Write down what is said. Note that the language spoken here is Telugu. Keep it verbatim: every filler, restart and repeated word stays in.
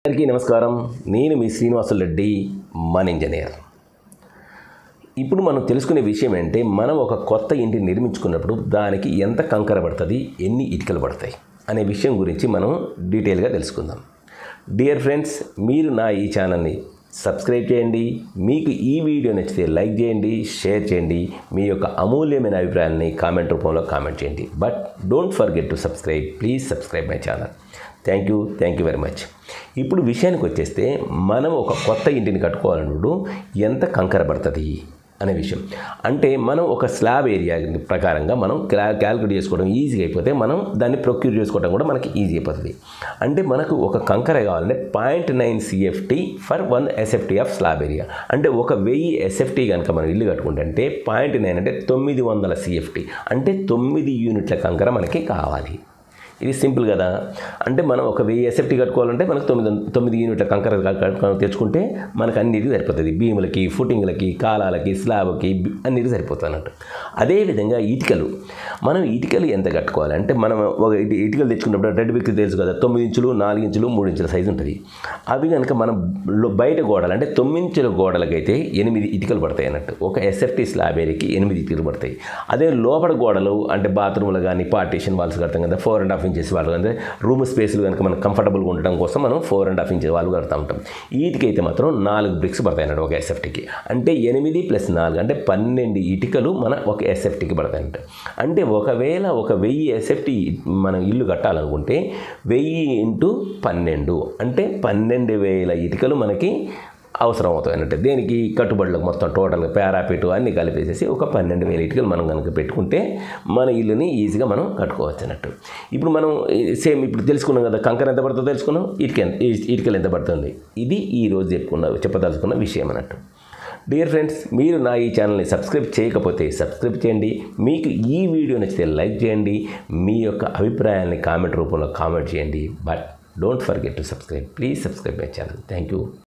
అందరికీ నమస్కారం. నేను మీ శ్రీనివాసులు రెడ్డి, మన ఇంజనీర్. ఇప్పుడు మనం తెలుసుకునే విషయం ఏంటంటే, మనం ఒక కొత్త ఇంటిని నిర్మించుకున్నప్పుడు దానికి ఎంత కంకర పడుతుంది, ఎన్ని ఇటుకలు పడతాయి అనే విషయం గురించి మనం డీటెయిల్గా తెలుసుకుందాం. డియర్ ఫ్రెండ్స్, మీరు నా ఈ ఛానల్ని సబ్స్క్రైబ్ చేయండి. మీకు ఈ వీడియో నచ్చితే లైక్ చేయండి, షేర్ చేయండి. మీ యొక్క అమూల్యమైన అభిప్రాయాన్ని కామెంట్ రూపంలో కామెంట్ చేయండి. But don't forget to subscribe. Please subscribe my channel. Thank you thank you very much. ఇప్పుడు విషయానికి వచ్చేస్తే, మనం ఒక కొత్త ఇంటిని కట్టుకోవాలన్నప్పుడు ఎంత కంకర పడుతుంది అనే విషయం. అంటే మనం ఒక స్లాబ్ ఏరియా ప్రకారంగా మనం క్లా క్యాలిక్యులేట్ చేసుకోవడం ఈజీగా అయిపోతే మనం దాన్ని ప్రొక్యూర్ చేసుకోవడం కూడా మనకి ఈజీ అయిపోతుంది. అంటే మనకు ఒక కంకర కావాలంటే point nine CFT for one SFT of slab area. అంటే ఒక వెయ్యి ఎస్ఎఫ్టీ కనుక మనం ఇల్లు కట్టుకుంటే పాయింట్ నైన్ అంటే తొమ్మిది వందల సిఎఫ్టీ అంటే తొమ్మిది యూనిట్ల కంకర మనకి కావాలి. ఇది సింపుల్ కదా. అంటే మనం ఒక వెయ్యి ఎస్ఎఫ్టీ కట్టుకోవాలంటే మనకు తొమ్మిది తొమ్మిది యూనిట్ల కంకర తెచ్చుకుంటే మనకు అన్నిటికీ సరిపోతుంది. భీములకి, ఫుటింగ్లకి, కాలాలకి, స్లాబ్కి అన్నిటికీ సరిపోతుంది అన్నట్టు. అదేవిధంగా ఇటుకలు, మనం ఇటుకలు ఎంత కట్టుకోవాలంటే, మనం ఒక ఇటుకలు తెచ్చుకున్నప్పుడు రెడ్ బిక్కి తెలుసు కదా, తొమ్మిది ఇంచులు, నాలుగు ఇంచులు, మూడు ఇంచుల సైజు ఉంటుంది. అవి కనుక మనం బయట గోడలు అంటే తొమ్మిది ఇంచుల గోడలకైతే ఎనిమిది ఇటుకలు పడతాయి అన్నట్టు. ఒక ఎస్ఎఫ్టీ స్లాబ్ ఏరియాకి ఎనిమిది ఇటుకలు పడతాయి. అదే లోపల గోడలు అంటే బాత్రూమ్లు కానీ పార్టీషన్ వాల్స్ కడతాం కదా, ఫోర్ అండ్ హాఫ్ ఇంచెస్ వాళ్ళు అంటే రూమ్ స్పేస్లు కనుక మనం కంఫర్టబుల్గా ఉండడం కోసం మనం ఫోర్ అండ్ హాఫ్ ఇంచెస్ వాళ్ళు కడతా ఉంటాం. వీటికైతే మాత్రం నాలుగు బ్రిక్స్ పడతాయి అన్నట్టు ఒక ఎస్ఎఫ్టీకి. అంటే ఎనిమిది ప్లస్ నాలుగు అంటే పన్నెండు ఇటుకలు మన ఒక ఎస్ఎఫ్టీకి పడతాయి అన్నట్టు. అంటే ఒకవేళ ఒక వెయ్యి ఎస్ఎఫ్టీ మనం ఇల్లు కట్టాలనుకుంటే వెయ్యి ఇంటూ పన్నెండు అంటే పన్నెండు వేల ఇటుకలు మనకి అవసరం అవుతాయి అన్నట్టు. దేనికి కట్టుబడులకు మొత్తం టోటల్గా పారాపీటు అన్నీ కలిపేసేసి ఒక పన్నెండు వేల ఇటుకలు మనం కనుక పెట్టుకుంటే మన ఇల్లుని ఈజీగా మనం కట్టుకోవచ్చు అన్నట్టు. ఇప్పుడు మనం సేమ్ ఇప్పుడు తెలుసుకున్నాం కదా, కంకర ఎంత పడుతుందో తెలుసుకున్నాం, ఇటుక ఎంత ఇటుకలు ఎంత పడుతుంది. ఇది ఈరోజు చెప్పుకున్న చెప్పదలుచుకున్న విషయం అన్నట్టు. డియర్ ఫ్రెండ్స్, మీరు నా ఈ ఛానల్ని సబ్స్క్రైబ్ చేయకపోతే సబ్స్క్రైబ్ చేయండి. మీకు ఈ వీడియో నచ్చితే లైక్ చేయండి. మీ యొక్క అభిప్రాయాన్ని కామెంట్ రూపంలో కామెంట్ చేయండి. But don't forget to subscribe. Please subscribe my channel. Thank you.